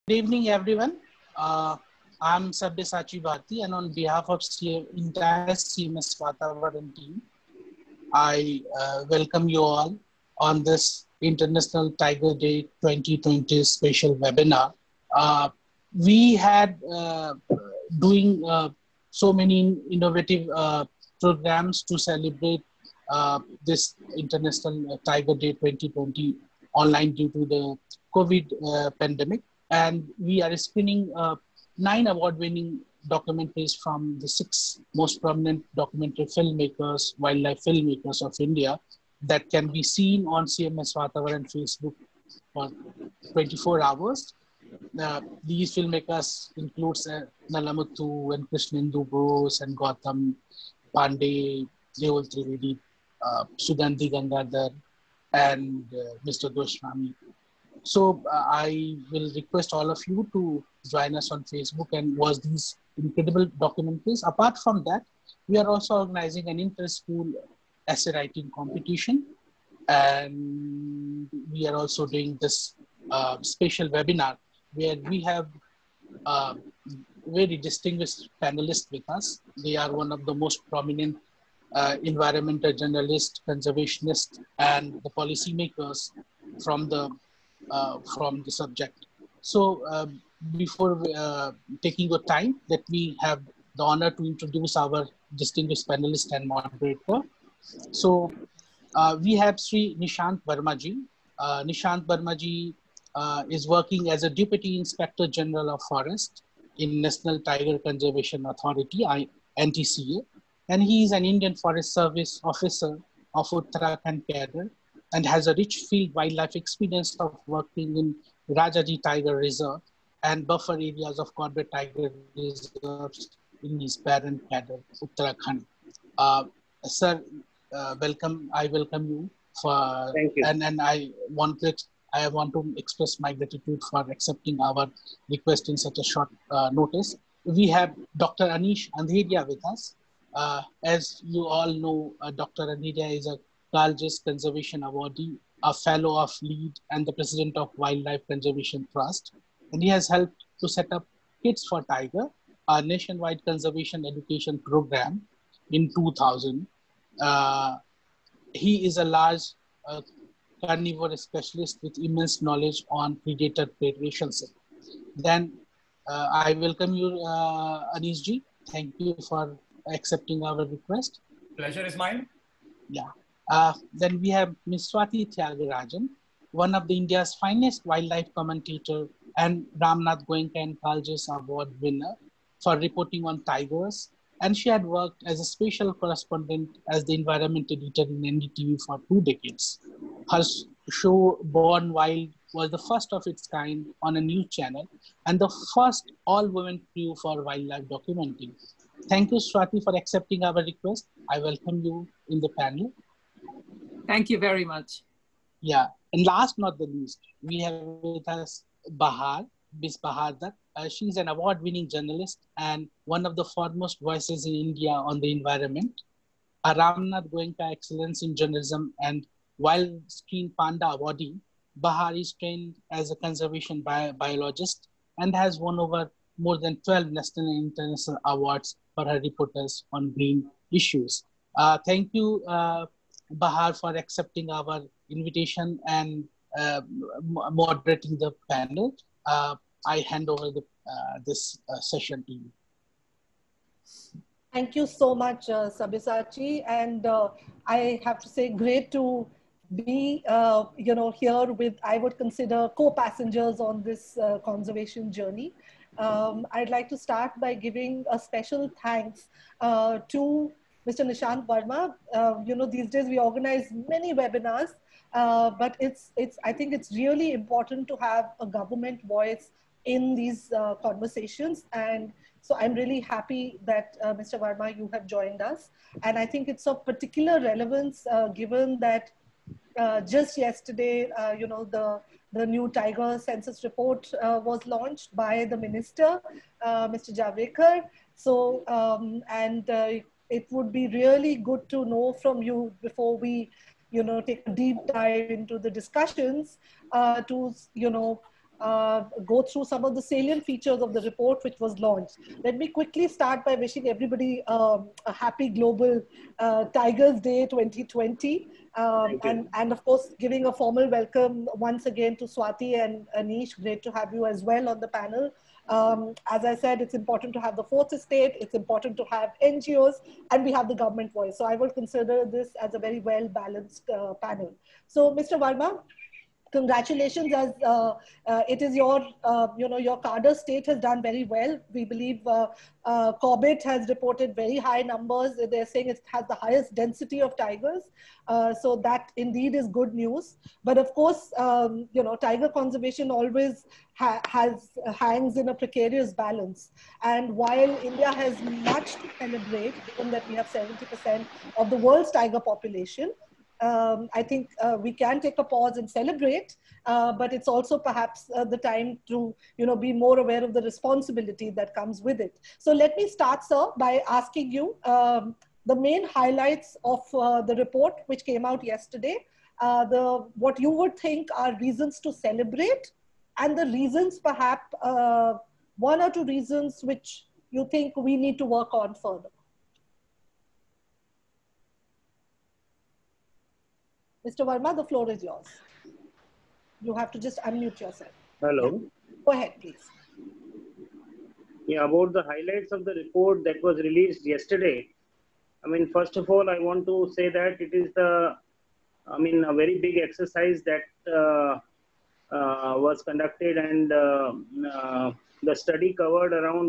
Good evening, everyone. I'm Sabyasachi Bharti, and on behalf of entire CMS Vatavaran team, I welcome you all on this International Tiger Day 2020 special webinar. We had doing so many innovative programs to celebrate this International Tiger Day 2020 online due to the COVID pandemic. And we are screening 9 award-winning documentaries from the 6 most prominent documentary filmmakers, wildlife filmmakers of India that can be seen on CMS Vatavaran Facebook for 24 hours. These filmmakers include Nalamuthu and Krishnendu Bose and Gautam Pandey, Deol Trivedi, Sugandhi Gangadhar, and Mr. Goswami. So I will request all of you to join us on Facebook and watch these incredible documentaries. Apart from that, we are also organizing an inter-school essay writing competition. And we are also doing this special webinar where we have very distinguished panelists with us. They are one of the most prominent environmental journalists, conservationists, and the policymakers from the subject. So before taking your time, let me have the honor to introduce our distinguished panelist and moderator. So we have Sri Nishant Verma-ji. Nishant Verma-ji is working as a Deputy Inspector General of Forest in National Tiger Conservation Authority, NTCA, and he is an Indian Forest Service officer of Uttarakhand cadre and has a rich field wildlife experience of working in Rajaji Tiger Reserve and buffer areas of Corbett Tiger Reserves in his parent cadre, Uttarakhand. Sir, welcome. I welcome you for. Thank you. And I want to express my gratitude for accepting our request in such a short notice. We have Dr. Anish Andheria with us. As you all know, Dr. Andheria is a largest conservation awardee, a fellow of LEAD, and the president of Wildlife Conservation Trust. And he has helped to set up Kids for Tiger, a nationwide conservation education program in 2000. He is a large carnivore specialist with immense knowledge on predator predation. Then I welcome you, Anish ji. Thank you for accepting our request. Pleasure is mine. Yeah. Then we have Ms. Swati Tyagarajan, one of the India's finest wildlife commentator and Ramnath Goenka and Kaljas Award winner for reporting on tigers. And she had worked as a special correspondent as the environment editor in NDTV for 2 decades. Her show Born Wild was the first of its kind on a news channel and the first all-women crew for wildlife documenting. Thank you, Swati, for accepting our request. I welcome you in the panel. Thank you very much. Yeah, and last not the least, we have with us Bahar, Miss Bahar Dutt. She's an award-winning journalist and one of the foremost voices in India on the environment. A Ramnath Goenka Excellence in Journalism and Wild Screen Panda awardee, Bahar is trained as a conservation biologist and has won over more than 12 national and international awards for her reporters on green issues. Thank you, Bahar, for accepting our invitation and moderating the panel. I hand over this session to you. Thank you so much, Sabyasachi. And I have to say, great to be, here with, I would consider, co-passengers on this conservation journey. I'd like to start by giving a special thanks to Mr. Nishant Verma. These days we organize many webinars, but I think it's really important to have a government voice in these conversations. And so I'm really happy that Mr. Verma, you have joined us. And I think it's of particular relevance given that just yesterday, the new tiger census report was launched by the minister, Mr. Javadekar. So, it would be really good to know from you before we, take a deep dive into the discussions to, go through some of the salient features of the report which was launched. Let me quickly start by wishing everybody a happy Global Tigers Day 2020. And of course, giving a formal welcome once again to Swati and Anish. Great to have you as well on the panel. As I said, it's important to have the fourth estate, it's important to have NGOs, and we have the government voice. So I will consider this as a very well-balanced panel. So Mr. Verma, congratulations, as it is your, your cadre state has done very well. We believe Corbett has reported very high numbers. They're saying it has the highest density of tigers. So that indeed is good news. But of course, tiger conservation always hangs in a precarious balance. And while India has much to celebrate, given that we have 70% of the world's tiger population, I think we can take a pause and celebrate, but it's also perhaps the time to, be more aware of the responsibility that comes with it. So let me start, sir, by asking you the main highlights of the report which came out yesterday, what you would think are reasons to celebrate, and the reasons, perhaps one or two reasons which you think we need to work on further. Mr. Verma, the floor is yours. You have to just unmute yourself. Hello. Yeah. Go ahead, please. Yeah, about the highlights of the report that was released yesterday. I mean, first of all, I want to say that it is a very big exercise that was conducted, and the study covered around,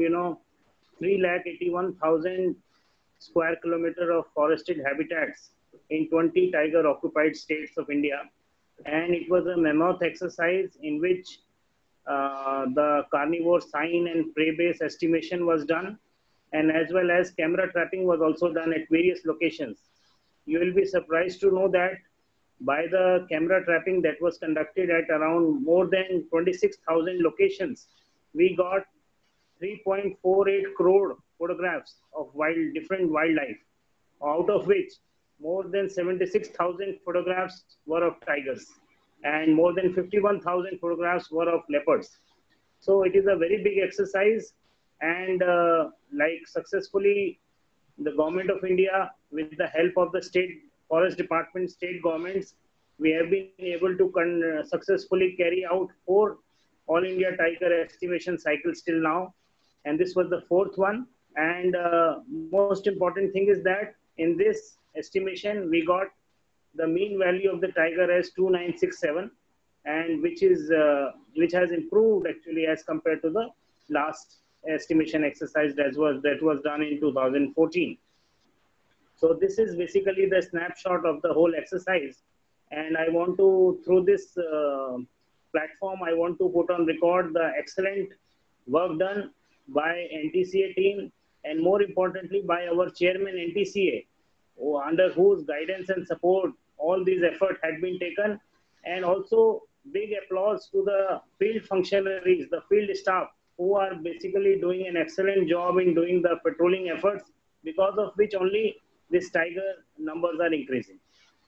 381,000 square kilometer of forested habitats in 20 tiger occupied states of India. And it was a mammoth exercise in which the carnivore sign and prey base estimation was done, and as well as camera trapping was also done at various locations. You will be surprised to know that by the camera trapping that was conducted at around more than 26,000 locations, we got 3.48 crore photographs of different wildlife, out of which more than 76,000 photographs were of tigers and more than 51,000 photographs were of leopards. So it is a very big exercise, and successfully the government of India, with the help of the state forest department, state governments, we have been able to successfully carry out 4 All India Tiger estimation cycles till now. And this was the 4th one. And most important thing is that in this estimation, we got the mean value of the tiger as 2967, and which has improved actually as compared to the last estimation exercise that was done in 2014. So this is basically the snapshot of the whole exercise. And I want to, through this platform, I want to put on record the excellent work done by NTCA team, and more importantly by our chairman NTCA, under whose guidance and support all these efforts had been taken. And also big applause to the field functionaries, the field staff, who are basically doing an excellent job in doing the patrolling efforts, because of which only these tiger numbers are increasing.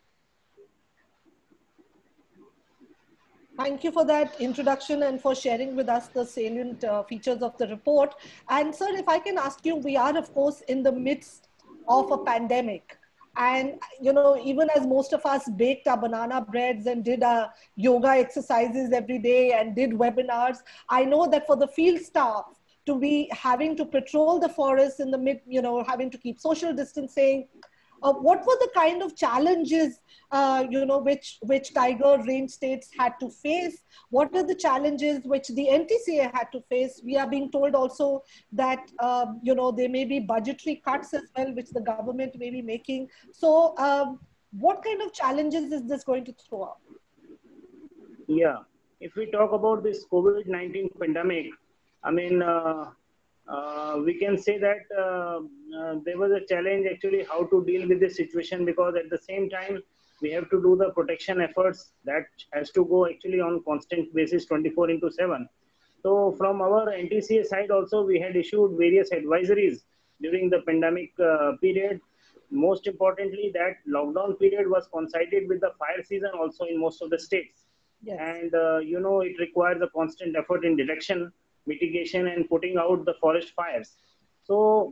Thank you for that introduction and for sharing with us the salient features of the report. And sir, if I can ask you, we are of course in the midst of a pandemic. And, even as most of us baked our banana breads and did our yoga exercises every day and did webinars, I know that for the field staff to be having to patrol the forest in the mid, having to keep social distancing, what were the kind of challenges, which tiger range states had to face? What are the challenges which the NTCA had to face? We are being told also that, there may be budgetary cuts as well, which the government may be making. So what kind of challenges is this going to throw up? Yeah, if we talk about this COVID-19 pandemic, I mean, we can say that there was a challenge actually how to deal with this situation, because at the same time we have to do the protection efforts that has to go actually on constant basis 24/7. So from our NTCA side also, we had issued various advisories during the pandemic period. Most importantly, that lockdown period was coincided with the fire season also in most of the states. Yes. And, it requires a constant effort in detection, mitigation, and putting out the forest fires. So,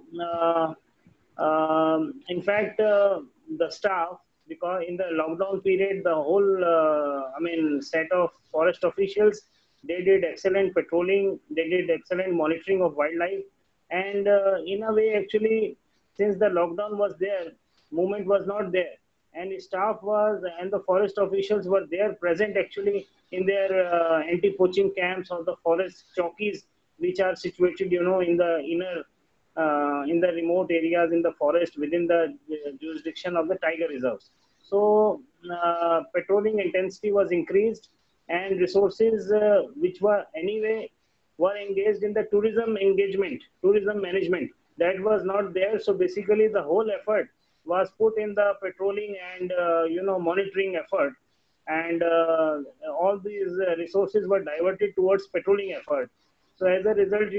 in fact, the staff, because in the lockdown period, the whole, set of forest officials, they did excellent patrolling, they did excellent monitoring of wildlife. And in a way, actually, since the lockdown was there, movement was not there. And staff was, and the forest officials were there present actually in their anti-poaching camps or the forest chowkis, which are situated, in the inner in the remote areas in the forest within the jurisdiction of the tiger reserves. So patrolling intensity was increased, and resources which were anyway were engaged in the tourism management, that was not there. So basically the whole effort was put in the patrolling and monitoring effort, and all these resources were diverted towards patrolling effort. So as a result,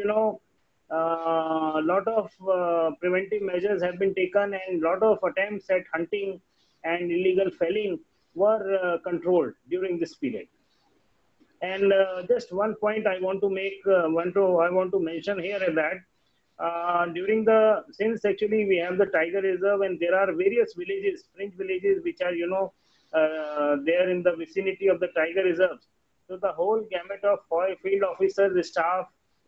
a lot of preventive measures have been taken, and a lot of attempts at hunting and illegal felling were controlled during this period. And just one point I want to make, I want to mention here is that since actually we have the tiger reserve, and there are various villages, fringe villages, which are there in the vicinity of the tiger reserves. So the whole gamut of field officers, staff,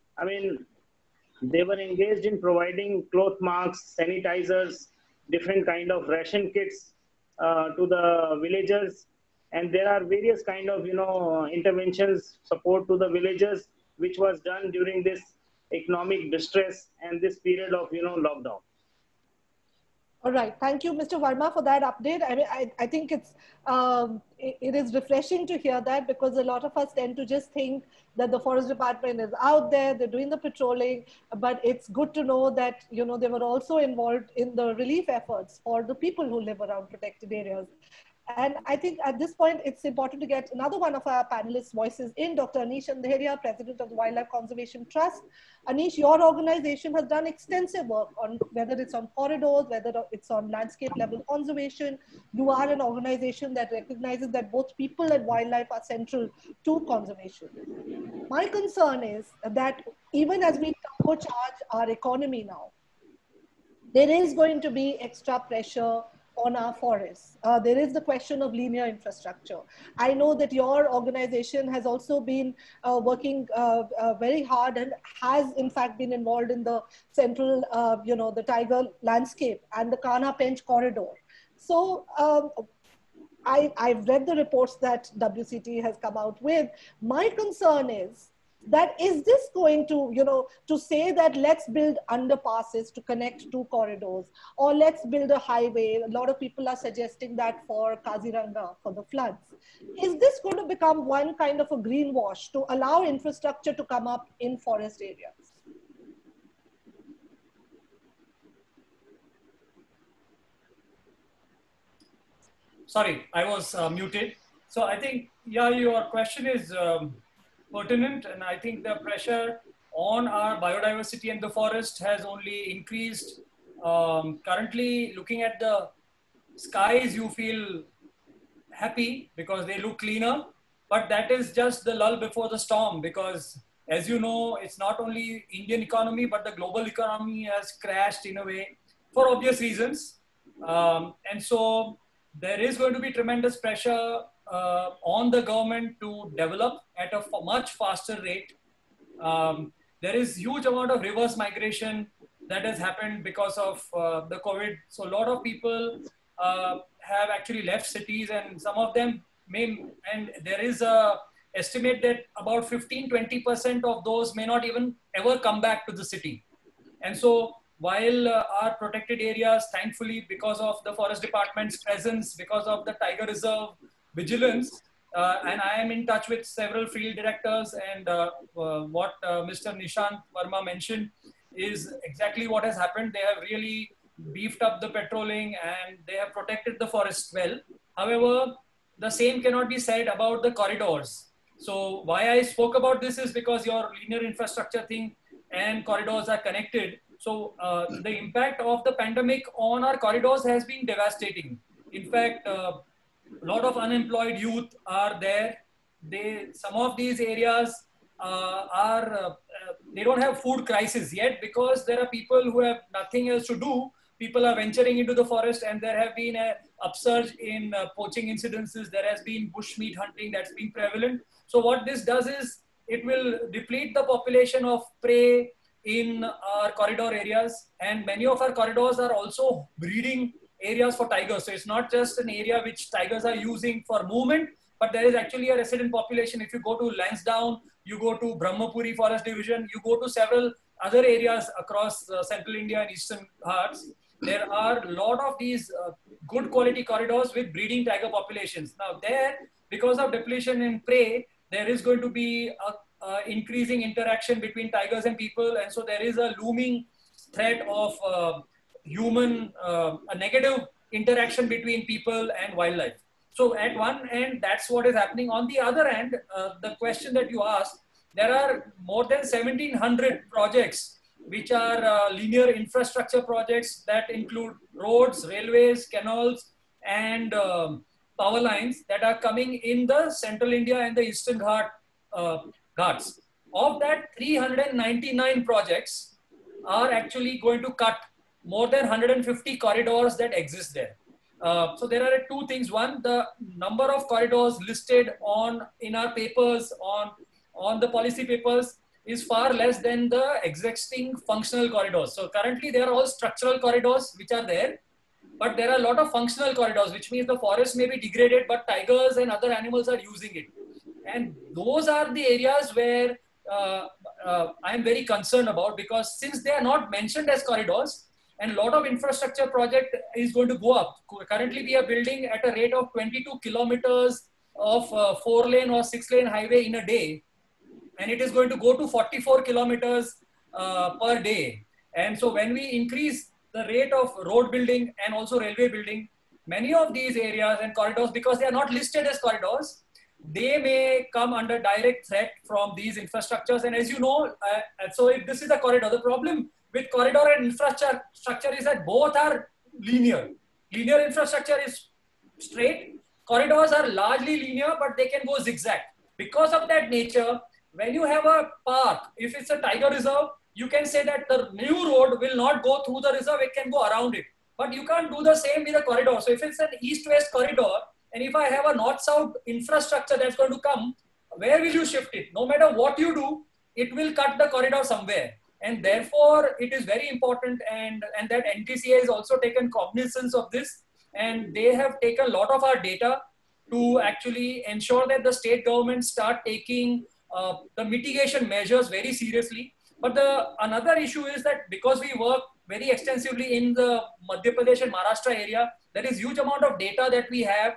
they were engaged in providing cloth marks, sanitizers, different kind of ration kits to the villagers. And there are various kind of, interventions, support to the villagers, which was done during this economic distress and this period of, lockdown. All right. Thank you, Mr. Verma, for that update. I think it is refreshing to hear that, because a lot of us tend to just think that the forest department is out there, they're doing the patrolling, but it's good to know that, they were also involved in the relief efforts for the people who live around protected areas. And I think at this point, it's important to get another one of our panelists' voices in, Dr. Anish Andheria, President of the Wildlife Conservation Trust. Anish, your organization has done extensive work on whether it's on corridors, whether it's on landscape level conservation. You are an organization that recognizes that both people and wildlife are central to conservation. My concern is that even as we turbocharge our economy now, there is going to be extra pressure on our forests. There is the question of linear infrastructure. I know that your organization has also been working very hard, and has in fact been involved in the central, the tiger landscape and the Kanha Pench corridor. So I've read the reports that WCT has come out with. My concern is that, is this going to, to say that let's build underpasses to connect two corridors, or let's build a highway? A lot of people are suggesting that for Kaziranga, for the floods. Is this going to become one kind of a greenwash to allow infrastructure to come up in forest areas? Sorry, I was muted. So I think, yeah, your question is pertinent, and I think the pressure on our biodiversity and the forest has only increased. Currently, looking at the skies, you feel happy because they look cleaner, but that is just the lull before the storm, because as you know, it's not only Indian economy, but the global economy has crashed in a way for obvious reasons. And so there is going to be tremendous pressure on the government to develop at a much faster rate. There is huge amount of reverse migration that has happened because of the COVID. So a lot of people have actually left cities, and some of them and there is a estimate that about 15-20% of those may not even ever come back to the city. And so while our protected areas, thankfully, because of the forest department's presence, because of the tiger reserve vigilance, and I am in touch with several field directors, and what Mr. Nishant Verma mentioned is exactly what has happened. They have really beefed up the patrolling, and they have protected the forest well. However, the same cannot be said about the corridors. So why I spoke about this is because your linear infrastructure thing and corridors are connected. So the impact of the pandemic on our corridors has been devastating. In fact, a lot of unemployed youth are there. some of these areas they don't have food crisis yet, because there are people who have nothing else to do. People are venturing into the forest, and there have been an upsurge in poaching incidences. There has been bushmeat hunting that's been prevalent. So what this does is it will deplete the population of prey in our corridor areas, and many of our corridors are also breeding areas for tigers. So it's not just an area which tigers are using for movement, but there is actually a resident population. If you go to Lansdowne, you go to Brahmapuri Forest Division, you go to several other areas across central India and eastern Ghats, there are a lot of these good quality corridors with breeding tiger populations. Now there, because of depletion in prey, there is going to be a increasing interaction between tigers and people. And so there is a looming threat of a negative interaction between people and wildlife. So at one end, that's what is happening. On the other end, the question that you asked, there are more than 1,700 projects which are linear infrastructure projects that include roads, railways, canals, and power lines that are coming in the central India and the eastern Ghats. Of that, 399 projects are actually going to cut more than 150 corridors that exist there. So there are two things. One, the number of corridors listed in our papers, on the policy papers, is far less than the existing functional corridors. So currently there are all structural corridors which are there, but there are a lot of functional corridors, which means the forest may be degraded, but tigers and other animals are using it. And those are the areas where I am very concerned about, because since they are not mentioned as corridors, and a lot of infrastructure project is going to go up. Currently, we are building at a rate of 22 kilometers of 4-lane or 6-lane highway in a day. And it is going to go to 44 kilometers per day. And so when we increase the rate of road building and also railway building, many of these areas and corridors, because they are not listed as corridors, they may come under direct threat from these infrastructures. And as you know, so if this is a corridor, the problem with corridor and infrastructure is that both are linear. Linear infrastructure is straight. Corridors are largely linear, but they can go zigzag. Because of that nature, when you have a park, if it's a tiger reserve, you can say that the new road will not go through the reserve, it can go around it. But you can't do the same with a corridor. So if it's an east-west corridor, and if I have a north-south infrastructure that's going to come, where will you shift it? No matter what you do, it will cut the corridor somewhere. And therefore, it is very important, and that NTCA has also taken cognizance of this, and they have taken a lot of our data to actually ensure that the state governments start taking the mitigation measures very seriously. But another issue is that because we work very extensively in the Madhya Pradesh and Maharashtra area, there is huge amount of data that we have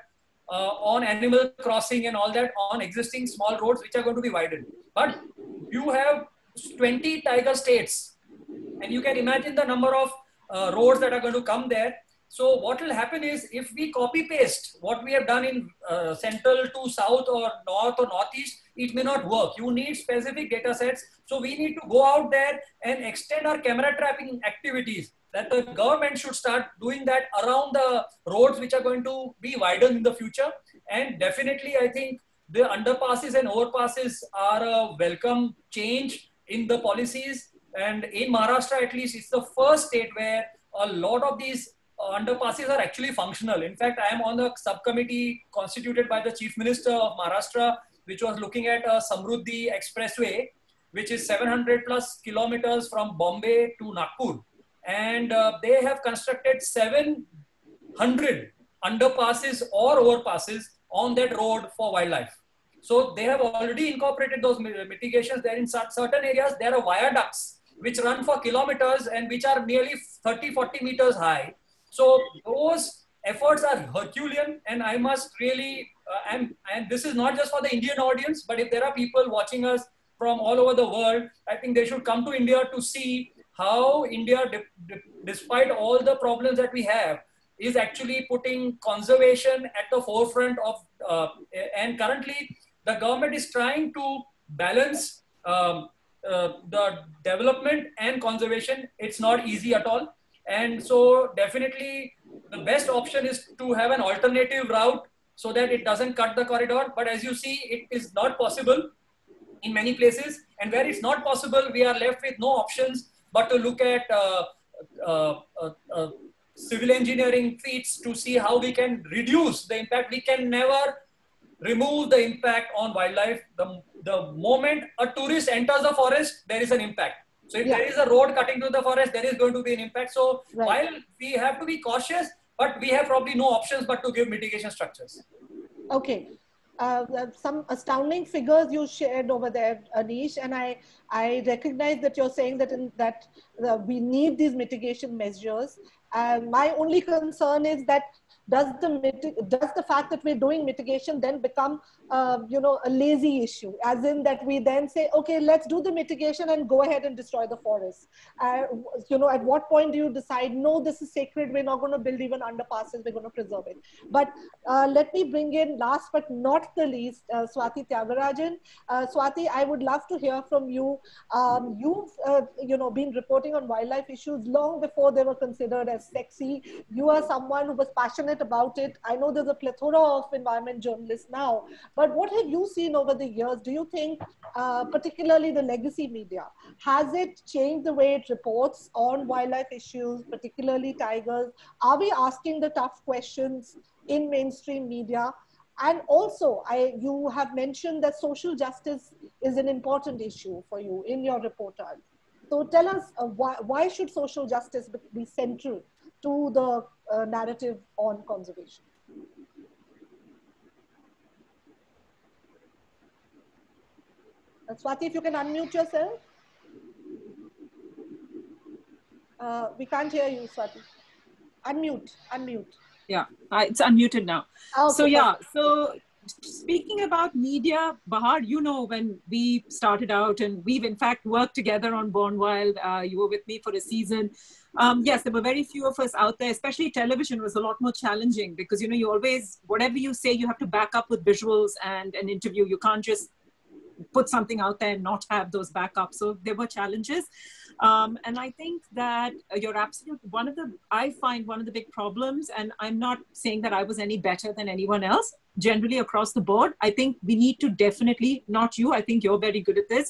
on animal crossing and all that on existing small roads which are going to be widened. But you have 20 tiger states, and you can imagine the number of roads that are going to come there. So what will happen is, if we copy paste what we have done in central to south or north or northeast, it may not work. You need specific data sets. So we need to go out there and extend our camera trapping activities, that the government should start doing that around the roads which are going to be widened in the future. And definitely, I think the underpasses and overpasses are a welcome change in the policies. And in Maharashtra, at least, it's the first state where a lot of these underpasses are actually functional. In fact, I am on the subcommittee constituted by the Chief Minister of Maharashtra, which was looking at a Samruddhi Expressway, which is 700 plus kilometers from Bombay to Nagpur. And they have constructed 700 underpasses or overpasses on that road for wildlife. So they have already incorporated those mitigations. There in certain areas, there are viaducts which run for kilometers and which are nearly 30-40 meters high. So those efforts are Herculean, and I must really, and this is not just for the Indian audience, but if there are people watching us from all over the world, I think they should come to India to see how India, despite all the problems that we have, is actually putting conservation at the forefront of, and currently the government is trying to balance the development and conservation. It's not easy at all. And so definitely the best option is to have an alternative route so that it doesn't cut the corridor. But as you see, it is not possible in many places. And where it's not possible, we are left with no options but to look at civil engineering feats to see how we can reduce the impact. We can never remove the impact on wildlife. The moment a tourist enters the forest, there is an impact. So if there is a road cutting through the forest, there is going to be an impact. So while we have to be cautious, but we have probably no options but to give mitigation structures. Okay. Some astounding figures you shared over there, Anish, and I recognize that you're saying that we need these mitigation measures. My only concern is that does the fact that we're doing mitigation then become you know, a lazy issue, as in that we then say, okay, let's do the mitigation and go ahead and destroy the forest. You know, at what point do you decide, no, this is sacred, we're not going to build even underpasses, we're going to preserve it? But let me bring in, last but not the least, Swati Tyagarajan. Swati, I would love to hear from you. You've you know, been reporting on wildlife issues long before they were considered as sexy. You are someone who was passionate about it. I know there's a plethora of environment journalists now, but what have you seen over the years? Do you think, particularly the legacy media, has it changed the way it reports on wildlife issues, particularly tigers? Are we asking the tough questions in mainstream media? And also, you have mentioned that social justice is an important issue for you in your reportage. So tell us, why should social justice be central to the narrative on conservation? Swati, if you can unmute yourself. We can't hear you, Swati. Unmute. Yeah, it's unmuted now. Okay. So yeah, so speaking about media, Bahar, you know, when we started out, and we've in fact worked together on Born Wild, you were with me for a season. Yes, there were very few of us out there, especially television was a lot more challenging because, you know, you always, whatever you say, you have to back up with visuals and an interview. You can't just put something out there and not have those backups. So there were challenges. And I think that you're absolute, I find one of the big problems, and I'm not saying that I was any better than anyone else, generally across the board. I think we need to definitely, not you, I think you're very good at this.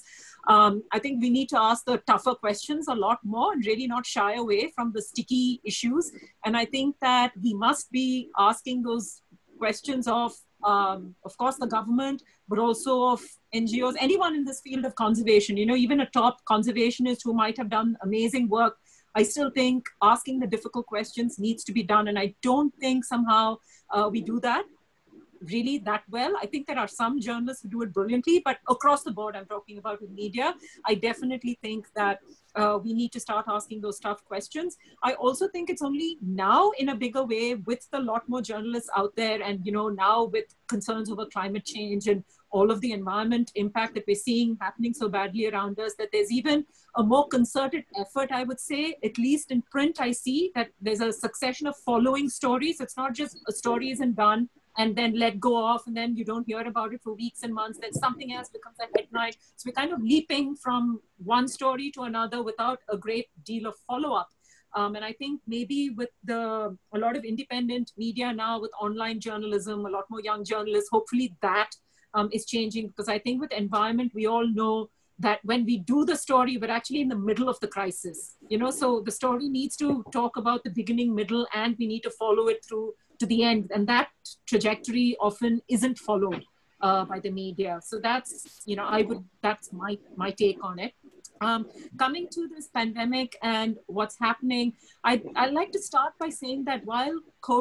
I think we need to ask the tougher questions a lot more and really not shy away from the sticky issues. And I think that we must be asking those questions of course, the government, but also of NGOs, anyone in this field of conservation, you know, even a top conservationist who might have done amazing work. I still think asking the difficult questions needs to be done. And I don't think somehow we do that really that well. I think there are some journalists who do it brilliantly, but across the board, I'm talking about with media, I definitely think that we need to start asking those tough questions. I also think it's only now in a bigger way with a lot more journalists out there, and, you know, now with concerns over climate change and all of the environment impact that we're seeing happening so badly around us, that there's even a more concerted effort, I would say, at least in print. I see that there's a succession of following stories. It's not just a story isn't done and then let go off, and then you don't hear about it for weeks and months. Then something else becomes a headline. So we're kind of leaping from one story to another without a great deal of follow-up. And I think maybe with a lot of independent media now, with online journalism, a lot more young journalists, hopefully that is changing. Because I think with environment, we all know that when we do the story, we're actually in the middle of the crisis. You know, so the story needs to talk about the beginning, middle, and we need to follow it through to the end. And that trajectory often isn't followed by the media. So that's, you know, that's my take on it. Coming to this pandemic and what's happening, I'd like to start by saying that while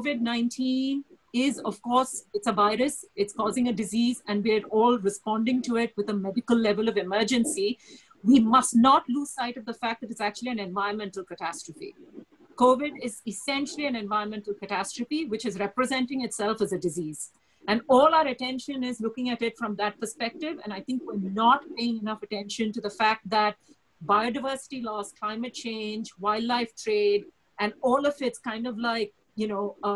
COVID-19 is, of course, it's a virus, it's causing a disease, and we're all responding to it with a medical level of emergency, we must not lose sight of the fact that it's actually an environmental catastrophe. COVID is essentially an environmental catastrophe, which is representing itself as a disease. And all our attention is looking at it from that perspective. And I think we're not paying enough attention to the fact that biodiversity loss, climate change, wildlife trade, and all of it's kind of like, you know,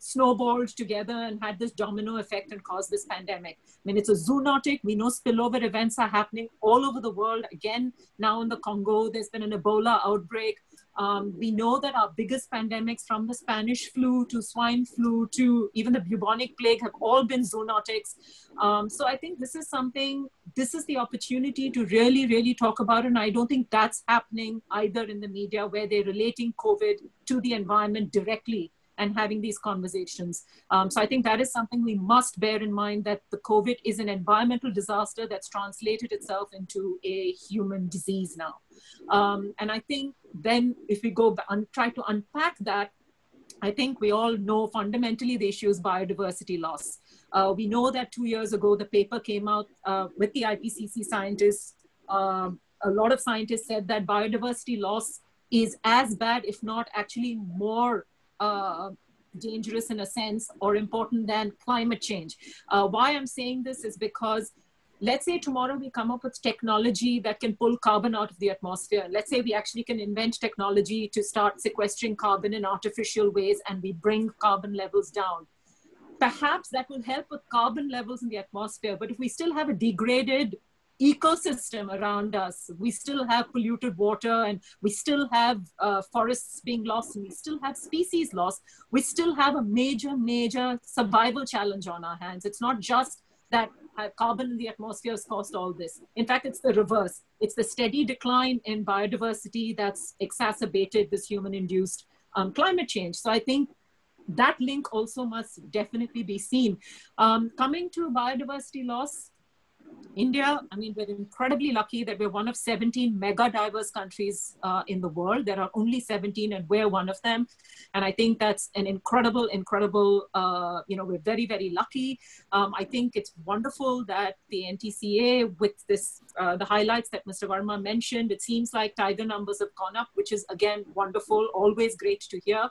snowballed together and had this domino effect and caused this pandemic. I mean, it's a zoonotic. We know spillover events are happening all over the world. Again, now in the Congo, there's been an Ebola outbreak. We know that our biggest pandemics, from the Spanish flu to swine flu to even the bubonic plague, have all been zoonotics. So I think this is something, this is the opportunity to really, really talk about it. And I don't think that's happening either in the media, where they're relating COVID to the environment directly and having these conversations. So I think that is something we must bear in mind, that the COVID is an environmental disaster that's translated itself into a human disease now. And I think then if we go and try to unpack that, I think we all know fundamentally the issue is biodiversity loss. We know that 2 years ago, the paper came out with the IPCC scientists. A lot of scientists said that biodiversity loss is as bad, if not actually more dangerous in a sense, or important than climate change. Why I'm saying this is because, let's say tomorrow we come up with technology that can pull carbon out of the atmosphere. Let's say we actually can invent technology to start sequestering carbon in artificial ways, and we bring carbon levels down. Perhaps that will help with carbon levels in the atmosphere, but if we still have a degraded ecosystem around us, we still have polluted water, and we still have forests being lost, and we still have species lost, we still have a major survival challenge on our hands. It's not just that carbon in the atmosphere has caused all this. In fact, it's the reverse. It's the steady decline in biodiversity that's exacerbated this human-induced climate change. So I think that link also must definitely be seen. Coming to biodiversity loss, India, I mean, we're incredibly lucky that we're one of 17 mega diverse countries in the world. There are only 17, and we're one of them. And I think that's an incredible, we're very, very lucky. I think it's wonderful that the NTCA, with this, the highlights that Mr. Verma mentioned, it seems like tiger numbers have gone up, which is, again, wonderful, always great to hear.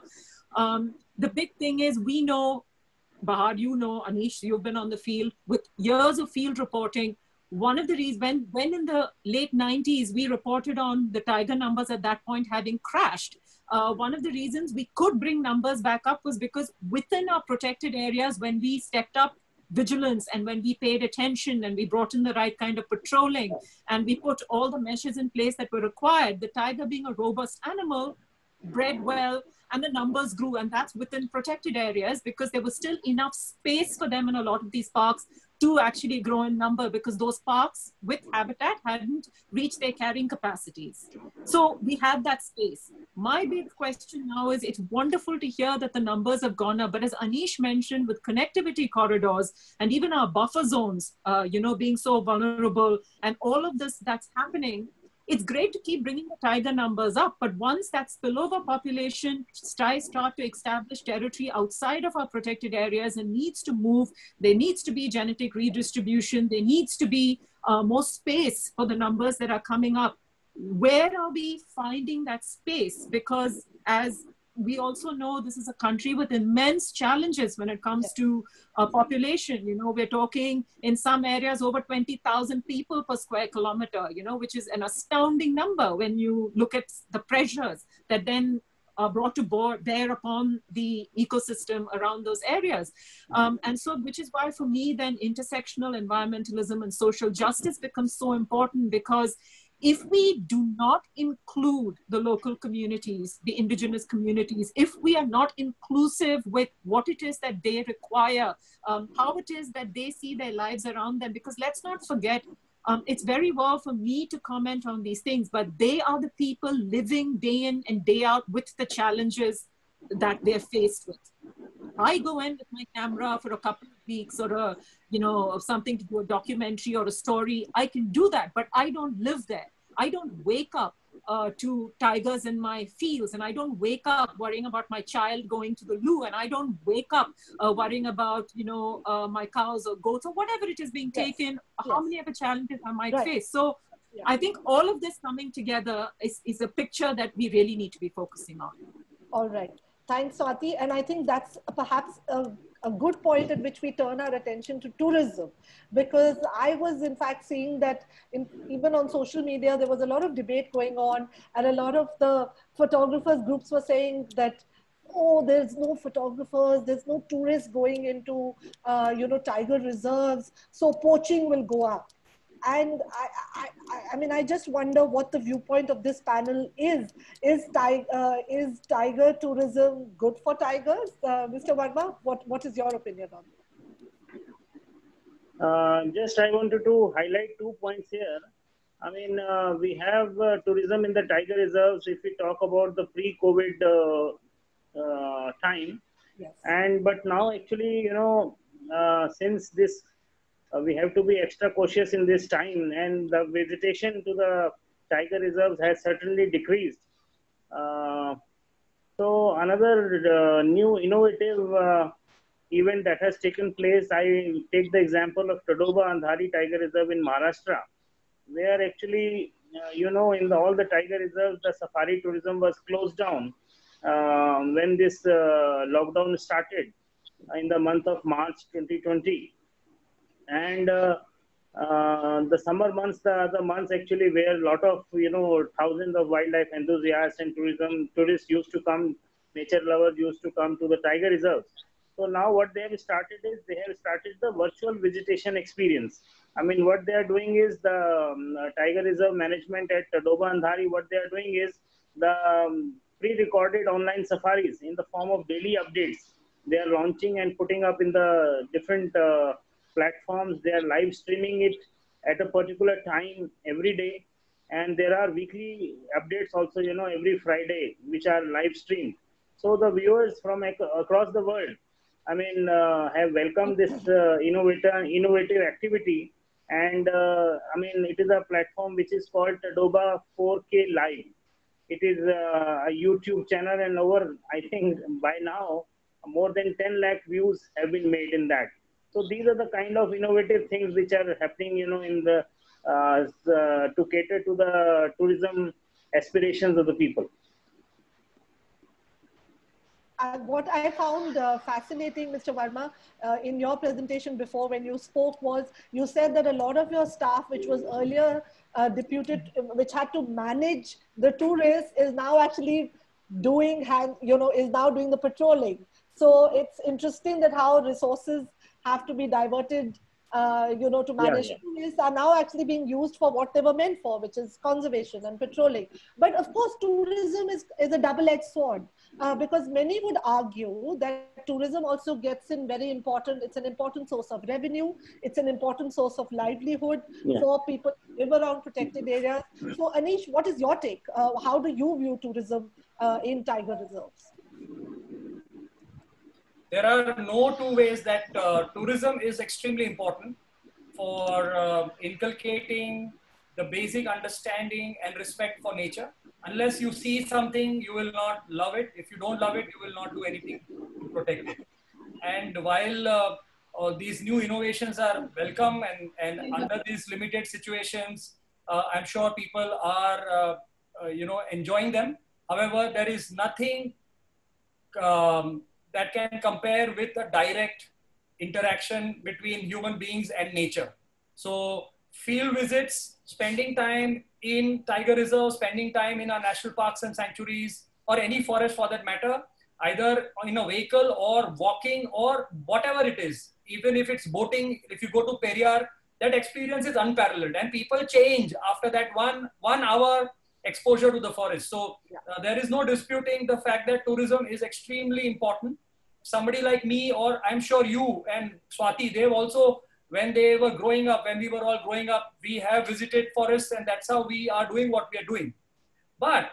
The big thing is, we know, Bahar, you know, Anish, you've been on the field with years of field reporting. One of the reasons, when in the late 90s, we reported on the tiger numbers at that point having crashed. One of the reasons we could bring numbers back up was because within our protected areas, when we stepped up vigilance and when we paid attention and we brought in the right kind of patrolling and we put all the measures in place that were required, the tiger, being a robust animal, bred well, and the numbers grew. And that's within protected areas, because there was still enough space for them in a lot of these parks to actually grow in number, because those parks with habitat hadn't reached their carrying capacities. So we have that space. My big question now is, it's wonderful to hear that the numbers have gone up, but as Anish mentioned, with connectivity corridors and even our buffer zones, being so vulnerable, and all of this that's happening, it's great to keep bringing the tiger numbers up, but once that spillover population start to establish territory outside of our protected areas and needs to move, there needs to be genetic redistribution, there needs to be more space for the numbers that are coming up. Where are we finding that space? Because as we also know, this is a country with immense challenges when it comes to population. We're talking in some areas over 20,000 people per square kilometer, which is an astounding number when you look at the pressures that then are brought to bear upon the ecosystem around those areas. And so, which is why for me, then intersectional environmentalism and social justice becomes so important, because if we do not include the local communities, the indigenous communities, if we are not inclusive with what it is that they require, how it is that they see their lives around them, because let's not forget, it's very well for me to comment on these things, but they are the people living day in and day out with the challenges that they're faced with. I go in with my camera for a couple of weeks or something to do a documentary or a story. I can do that, but I don't live there. I don't wake up to tigers in my fields, and I don't wake up worrying about my child going to the loo, and I don't wake up worrying about, my cows or goats or whatever it is being taken, how many other challenges I might face. So I think all of this coming together is a picture that we really need to be focusing on. All right. Thanks, Swati. And I think that's perhaps a good point at which we turn our attention to tourism, because I was in fact seeing that even on social media, there was a lot of debate going on, and a lot of the photographers groups were saying that oh, there's no photographers, there's no tourists going into, tiger reserves, so poaching will go up. And I mean, I just wonder what the viewpoint of this panel is. Is tiger tourism good for tigers? Mr. Verma, what is your opinion on that? Just I wanted to highlight 2 points here. I mean, we have tourism in the tiger reserves if we talk about the pre-COVID time. Yes. But now actually, since this, we have to be extra cautious in this time, and the visitation to the tiger reserves has certainly decreased. So another new innovative event that has taken place, I take the example of Tadoba Andhari Tiger Reserve in Maharashtra, where actually, in all the tiger reserves, the safari tourism was closed down when this lockdown started in the month of March 2020. And the summer months, the other months actually, where a lot of, thousands of wildlife enthusiasts and tourists used to come, nature lovers used to come to the tiger reserves. So now what they have started is, they have started the virtual visitation experience. I mean, what they are doing is the Tiger Reserve management at Tadoba Andhari, what they are doing is the pre-recorded online safaris in the form of daily updates. They are launching and putting up in the different platforms. They are live streaming it at a particular time every day. And there are weekly updates also, every Friday, which are live streamed. So the viewers from across the world, I mean, have welcomed this innovative activity. And I mean, it is a platform which is called Tadoba 4K Live. It is a YouTube channel, and over, I think by now, more than 10 lakh views have been made in that. So these are the kind of innovative things which are happening, in the to cater to the tourism aspirations of the people. What I found fascinating, Mr. Verma, in your presentation before when you spoke was, you said that a lot of your staff, which was earlier deputed, which had to manage the tourists, is now actually doing, is now doing the patrolling. So it's interesting that how resources have to be diverted, to manage tourists are now actually being used for what they were meant for, which is conservation and patrolling. But of course, tourism is a double-edged sword. Because many would argue that tourism also gets in very important, it's an important source of revenue, it's an important source of livelihood for people who live around protected areas. So Anish, what is your take? How do you view tourism in tiger reserves? There are no two ways that tourism is extremely important for inculcating the basic understanding and respect for nature. Unless you see something, you will not love it. If you don't love it, you will not do anything to protect it. And while these new innovations are welcome, and under these limited situations, I'm sure people are, enjoying them. However, there is nothing that can compare with a direct interaction between human beings and nature. So field visits, spending time in tiger reserves, spending time in our national parks and sanctuaries, or any forest for that matter, either in a vehicle or walking or whatever it is, even if it's boating, if you go to Periyar, that experience is unparalleled, and people change after that one hour exposure to the forest. So there is no disputing the fact that tourism is extremely important. Somebody like me, or I'm sure you and Swati, they've also, when they were growing up, when we were all growing up, we have visited forests, and that's how we are doing what we are doing. But,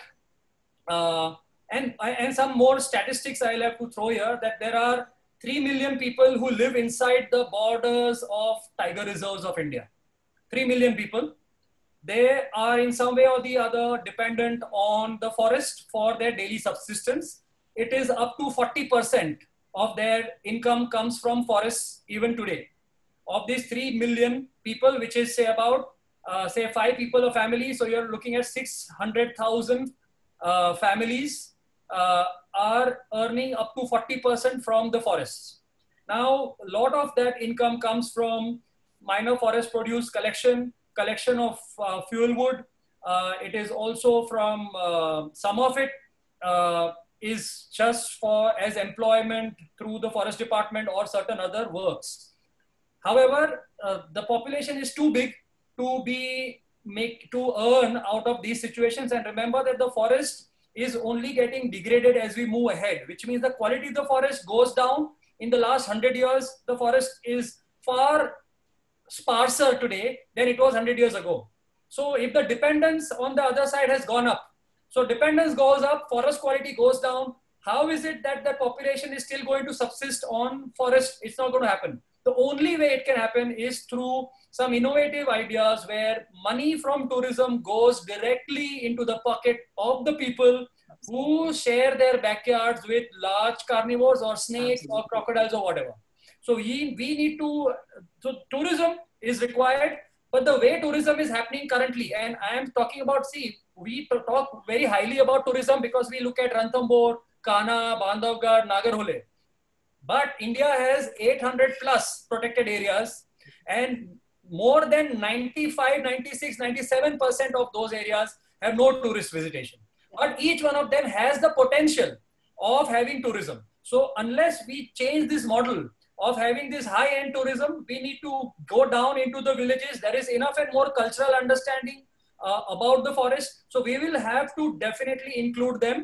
and some more statistics I'll have to throw here, that there are 3 million people who live inside the borders of tiger reserves of India. 3 million people. They are in some way or the other dependent on the forest for their daily subsistence. It is up to 40% of their income comes from forests even today. Of these 3 million people, which is say about, say 5 people a family, so you're looking at 600,000 families are earning up to 40% from the forests. Now, a lot of that income comes from minor forest produce collection of fuel wood. It is also from some of it is just for as employment through the forest department or certain other works. However, the population is too big to earn out of these situations. And remember that the forest is only getting degraded as we move ahead, which means the quality of the forest goes down. In the last 100 years, the forest is far sparser today than it was 100 years ago. So if the dependence on the other side has gone up, so dependence goes up, forest quality goes down, how is it that the population is still going to subsist on forest? It's not going to happen. The only way it can happen is through some innovative ideas where money from tourism goes directly into the pocket of the people who share their backyards with large carnivores or snakes or crocodiles or whatever. So we need to, so tourism is required, but the way tourism is happening currently, and I am talking about, see, we talk very highly about tourism because we look at Ranthambore, Kanha, Bandhavgarh, Nagarhole. But India has 800 plus protected areas, and more than 95, 96, 97% of those areas have no tourist visitation. But each one of them has the potential of having tourism. So unless we change this model of having this high-end tourism, we need to go down into the villages. There is enough and more cultural understanding about the forest. So we will have to definitely include them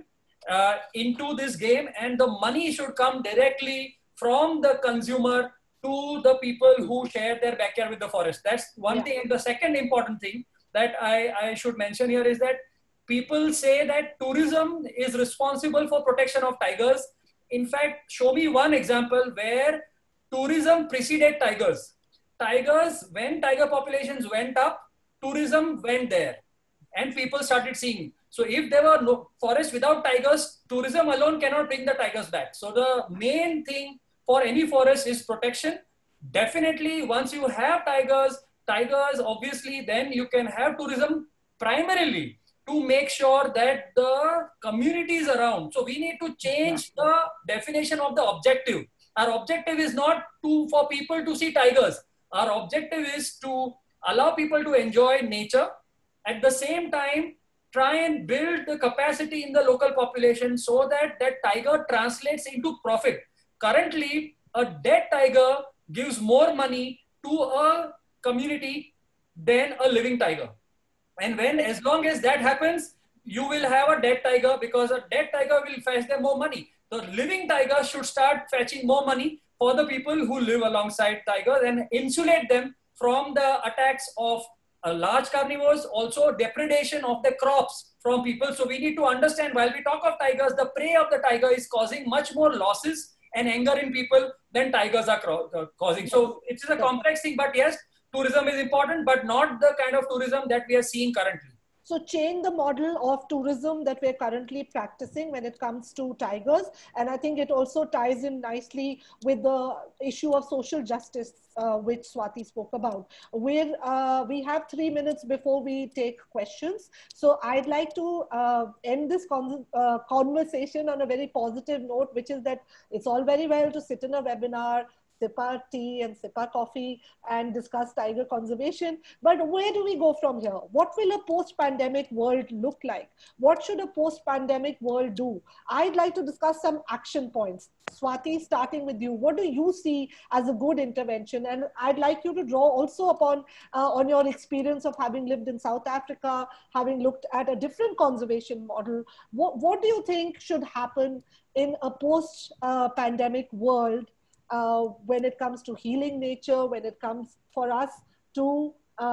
into this game, and the money should come directly from the consumer to the people who share their backyard with the forest. That's one thing. And the second important thing that I should mention here is that people say that tourism is responsible for protection of tigers. In fact, show me one example where tourism preceded tigers. Tigers, when tiger populations went up, tourism went there and people started seeing. So if there were no forests without tigers, tourism alone cannot bring the tigers back. So the main thing for any forest is protection. Definitely, once you have tigers, obviously, then you can have tourism primarily to make sure that the communities around. So we need to change the definition of the objective. Our objective is not for people to see tigers. Our objective is to allow people to enjoy nature. At the same time, try and build the capacity in the local population so that that tiger translates into profit. Currently, a dead tiger gives more money to a community than a living tiger. And as long as that happens, you will have a dead tiger because a dead tiger will fetch them more money. The living tiger should start fetching more money for the people who live alongside tigers and insulate them from the attacks of large carnivores, also depredation of the crops from people. So we need to understand, while we talk of tigers, the prey of the tiger is causing much more losses and anger in people than tigers are causing. So it's a complex thing, but yes, tourism is important, but not the kind of tourism that we are seeing currently. So change the model of tourism that we're currently practicing when it comes to tigers. And I think it also ties in nicely with the issue of social justice, which Swati spoke about. We have 3 minutes before we take questions. So I'd like to end this conversation on a very positive note, which is that it's all very well to sit in a webinar, sip our tea and sip our coffee and discuss tiger conservation. But where do we go from here? What will a post-pandemic world look like? What should a post-pandemic world do? I'd like to discuss some action points. Swati, starting with you, what do you see as a good intervention? And I'd like you to draw also upon on your experience of having lived in South Africa, having looked at a different conservation model. What do you think should happen in a post-pandemic world when it comes to healing nature, when it comes for us to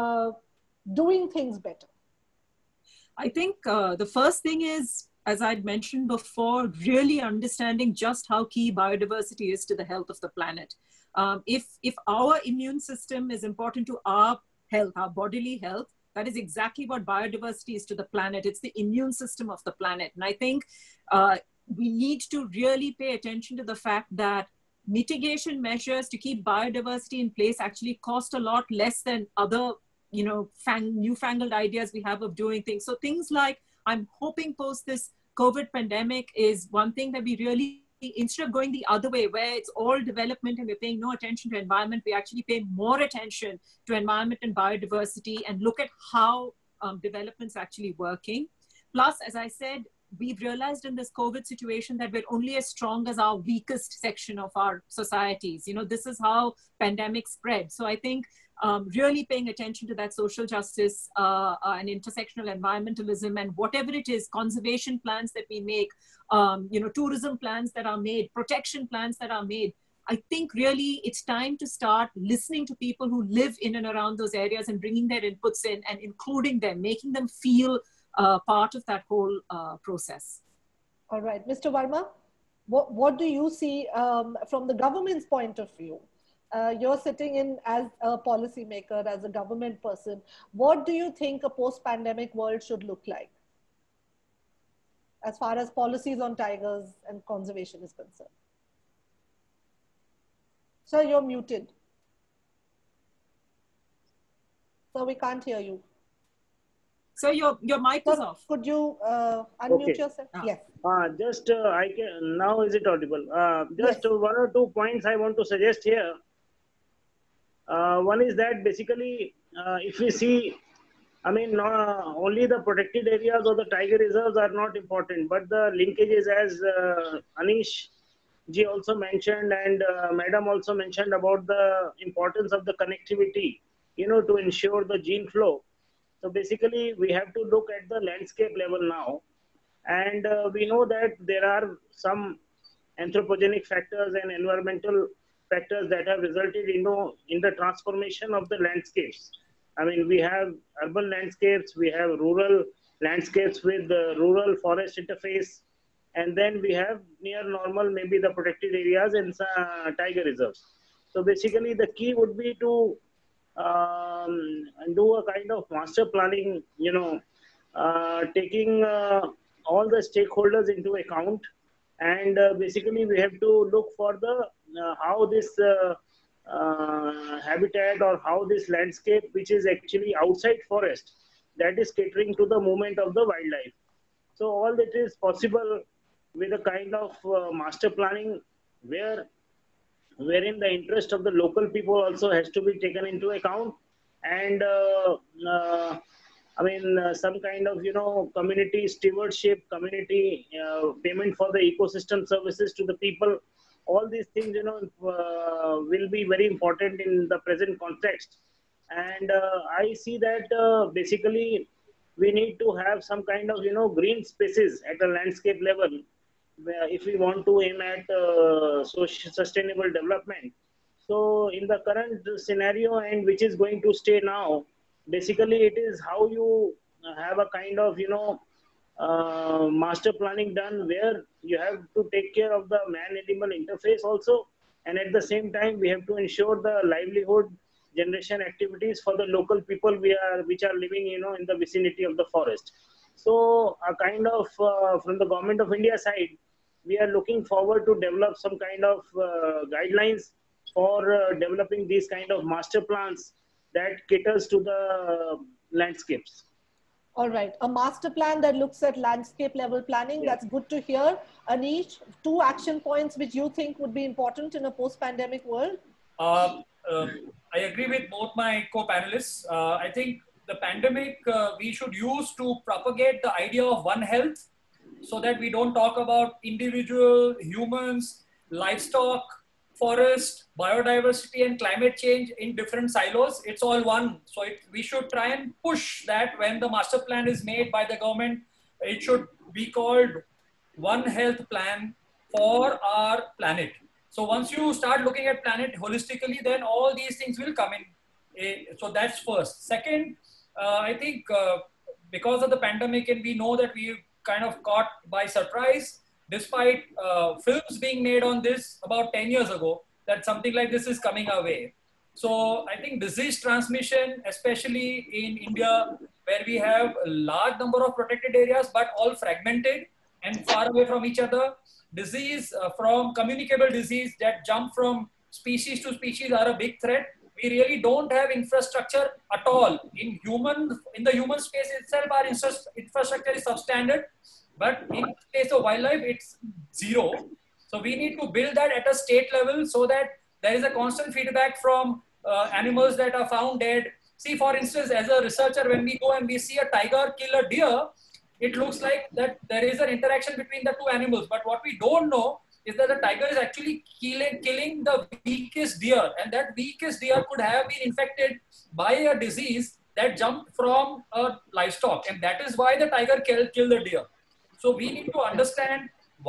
doing things better? I think the first thing is, as I'd mentioned before, really understanding just how key biodiversity is to the health of the planet. If our immune system is important to our health, our bodily health, that is exactly what biodiversity is to the planet. It's the immune system of the planet. And I think we need to really pay attention to the fact that mitigation measures to keep biodiversity in place actually cost a lot less than other, newfangled ideas we have of doing things. So things like, I'm hoping post this COVID pandemic is one thing that we really, instead of going the other way where it's all development and we're paying no attention to environment, we actually pay more attention to environment and biodiversity and look at how development's actually working. Plus, as I said, we've realized in this COVID situation that we're only as strong as our weakest section of our societies. You know, this is how pandemic spread. So I think really paying attention to that social justice and intersectional environmentalism and whatever it is, conservation plans that we make, you know, tourism plans that are made, protection plans that are made. I think really it's time to start listening to people who live in and around those areas and bringing their inputs in and including them, making them feel part of that whole process. All right, Mr. Verma, what do you see from the government's point of view? You're sitting in as a policymaker, as a government person. What do you think a post-pandemic world should look like as far as policies on tigers and conservation is concerned? Sir, you're muted. Sir, we can't hear you. So your mic is off. Could you unmute yourself? Yes. Just I can now. Is it audible? Just yes. One or two points I want to suggest here. One is that basically, if we see, I mean, not only the protected areas or the tiger reserves are not important, but the linkages, as Anish ji also mentioned and Madam also mentioned about the importance of the connectivity, you know, to ensure the gene flow. So basically, we have to look at the landscape level now. And we know that there are some anthropogenic factors and environmental factors that have resulted, you know, in the transformation of the landscapes. I mean, we have urban landscapes, we have rural landscapes with the rural forest interface, and then we have near normal, maybe the protected areas and tiger reserves. So basically, the key would be to do a kind of master planning, you know, taking all the stakeholders into account. And basically, we have to look for the how this habitat or how this landscape, which is actually outside forest, that is catering to the movement of the wildlife. So all that is possible with a kind of master planning wherein the interest of the local people also has to be taken into account. And I mean, some kind of, you know, community stewardship, community payment for the ecosystem services to the people. All these things, you know, will be very important in the present context. And I see that basically we need to have some kind of, you know, green spaces at a landscape level if we want to aim at sustainable development. So in the current scenario, and which is going to stay now, basically it is how you have a kind of, you know, master planning done where you have to take care of the man-animal interface also, and at the same time we have to ensure the livelihood generation activities for the local people which are living, you know, in the vicinity of the forest. So a kind of from the Government of India side, we are looking forward to develop some kind of guidelines for developing these kind of master plans that caters to the landscapes. All right, a master plan that looks at landscape level planning. That's good to hear. Anish, 2 action points which you think would be important in a post-pandemic world? I agree with both my co-panelists. I think the pandemic we should use to propagate the idea of One Health, so that we don't talk about individual, humans, livestock, forest, biodiversity and climate change in different silos. It's all one. So we should try and push that when the master plan is made by the government. It should be called One Health Plan for our planet. So once you start looking at planet holistically, then all these things will come in. So that's first. Second, I think because of the pandemic, and we know that we kind of caught by surprise, despite films being made on this about 10 years ago, that something like this is coming our way. So I think disease transmission, especially in India, where we have a large number of protected areas, but all fragmented and far away from each other, disease from communicable disease that jump from species to species are a big threat. We really don't have infrastructure at all. In the human space itself, our infrastructure is substandard. But in the case of wildlife, it's zero. So we need to build that at a state level so that there is a constant feedback from animals that are found dead. See, for instance, as a researcher, when we go and we see a tiger kill a deer, it looks like that there is an interaction between the two animals. But what we don't know is that the tiger is actually killing the weakest deer, and that weakest deer could have been infected by a disease that jumped from a livestock, and that is why the tiger killed the deer. So we need to understand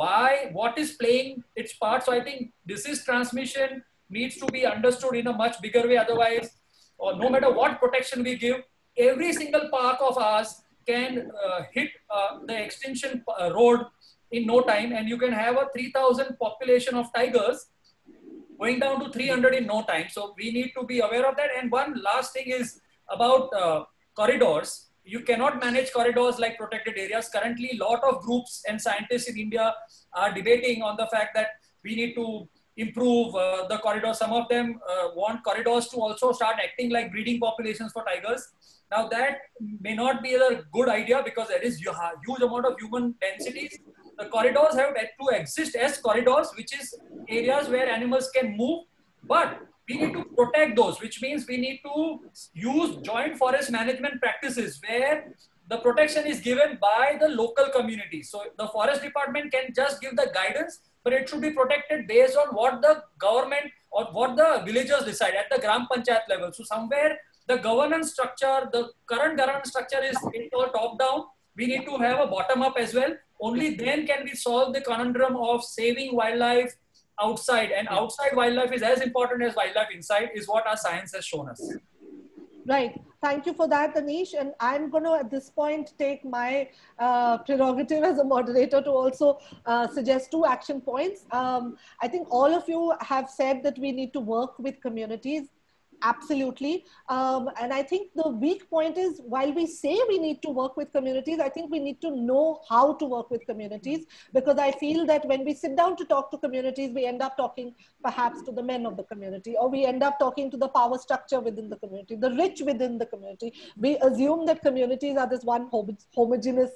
what is playing its part. So I think disease transmission needs to be understood in a much bigger way. Otherwise, or no matter what protection we give, every single park of ours can hit the extinction road in no time, and you can have a 3,000 population of tigers going down to 300 in no time. So we need to be aware of that. And one last thing is about corridors. You cannot manage corridors like protected areas. Currently, a lot of groups and scientists in India are debating on the fact that we need to improve the corridors. Some of them want corridors to also start acting like breeding populations for tigers. Now that may not be a good idea because there is a huge amount of human densities. The corridors have to exist as corridors, which is areas where animals can move, but we need to protect those, which means we need to use joint forest management practices where the protection is given by the local community. So the forest department can just give the guidance, but it should be protected based on what the government or what the villagers decide at the Gram Panchayat level. So somewhere the governance structure, the current governance structure is all top down. We need to have a bottom up as well. Only then can we solve the conundrum of saving wildlife outside, and outside wildlife is as important as wildlife inside, is what our science has shown us. Right. Thank you for that, Anish. And I'm going to, at this point, take my prerogative as a moderator to also suggest 2 action points. I think all of you have said that we need to work with communities. Absolutely. And I think the weak point is, while we say we need to work with communities, I think we need to know how to work with communities, because I feel that when we sit down to talk to communities, we end up talking perhaps to the men of the community, or we end up talking to the power structure within the community, the rich within the community. We assume that communities are this one homogeneous,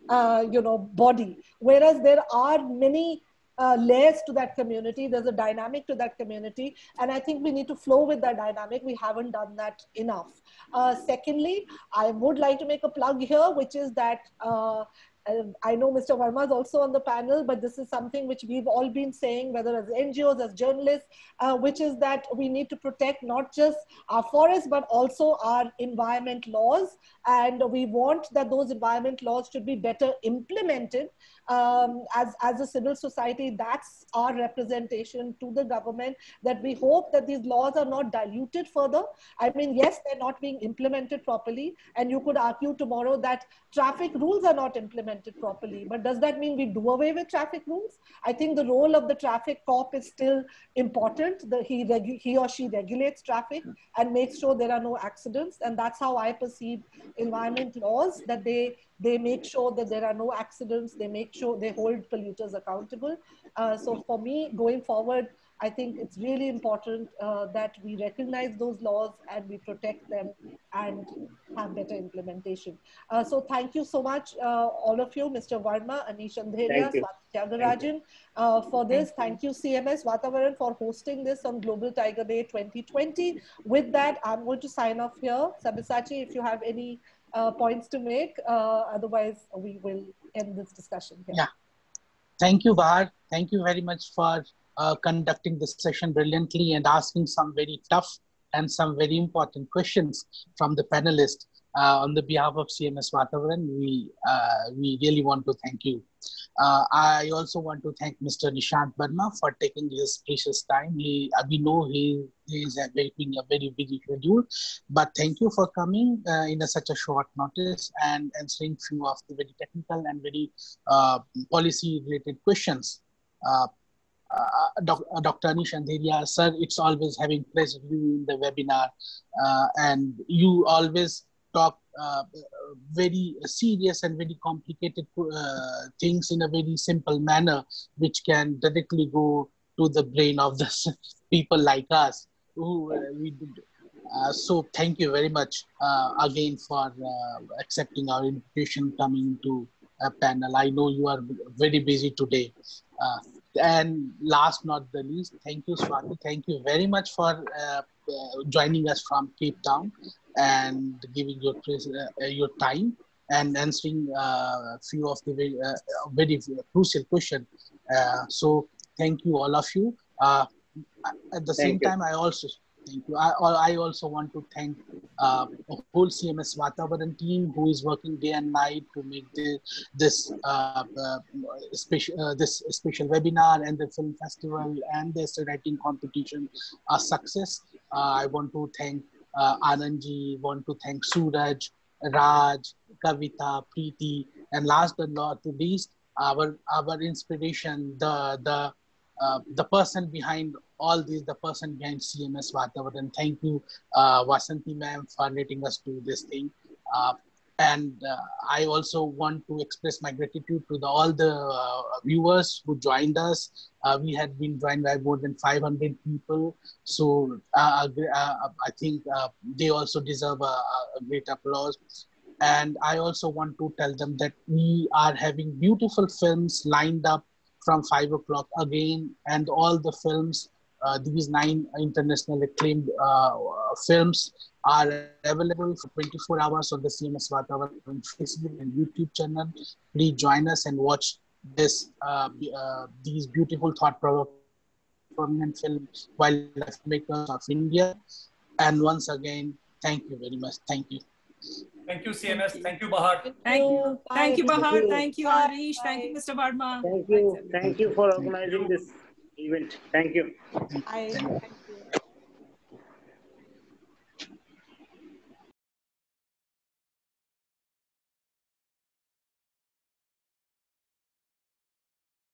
body, whereas there are many layers to that community. There's a dynamic to that community. And I think we need to flow with that dynamic. We haven't done that enough. Secondly, I would like to make a plug here, which is that I know Mr. Verma is also on the panel, but this is something which we've all been saying, whether as NGOs, as journalists, which is that we need to protect not just our forests, but also our environment laws. And we want that those environment laws should be better implemented. As a civil society, that's our representation to the government, that we hope that these laws are not diluted further. I mean, yes, they're not being implemented properly. And you could argue tomorrow that traffic rules are not implemented properly. But does that mean we do away with traffic rules? I think the role of the traffic cop is still important. He or she regulates traffic and makes sure there are no accidents. And that's how I perceive environment laws, that they make sure that there are no accidents. They make sure they hold polluters accountable. So for me, going forward, I think it's really important that we recognize those laws and we protect them and have better implementation. So thank you so much, all of you, Mr. Verma, Anish Andheria, Swati Tyagarajan, for this. Thank you, CMS Vatavaran, for hosting this on Global Tiger Day 2020. With that, I'm going to sign off here. Sabyasachi, if you have any points to make, otherwise we will end this discussion here. Yeah. Thank you, Bahar. Thank you very much for conducting this session brilliantly and asking some very tough and some very important questions from the panelists. On the behalf of CMS Vatavaran, we really want to thank you. I also want to thank Mr. Nishant Verma for taking his precious time. We know he is having a very busy schedule, but thank you for coming in such a short notice and answering few of the very technical and very policy-related questions. Dr. Anish Andheria, sir, it's always having pleasure you in the webinar, and you always talk very serious and very complicated things in a very simple manner, which can directly go to the brain of the people like us who we did. So thank you very much again for accepting our invitation, coming to a panel. I know you are very busy today. And last not the least, thank you, Swati. Thank you very much for joining us from Cape Town and giving your time. and answering a few of the very crucial questions. So thank you, all of you. At the same time, I also thank you. I also want to thank the whole CMS Vatavaran team who is working day and night to make this special webinar and the film festival and the essay writing competition a success. I want to thank Anandji, want to thank Suraj, Raj, Kavita, Preeti, and last but not least, our inspiration, the person behind all this, the person behind CMS Vatavaran. Thank you, Vasanti ma'am, for letting us do this thing. And I also want to express my gratitude to all the viewers who joined us. We had been joined by more than 500 people. So I think they also deserve a great applause. And I also want to tell them that we are having beautiful films lined up from 5 o'clock again, and all the films, these 9 international acclaimed films are available for 24 hours on the CMS Vatavaran Facebook and YouTube channel. Please join us and watch this these beautiful thought-provoking films, wildlife makers of India. And once again, thank you very much. Thank you. Thank you, CMS. Thank you, Bahar. Thank you. Thank you, Bahar. Thank you, Bye. Arish. Thank you, Mr. Verma. Thank you. Thank you for organizing this event. Thank you. Bye.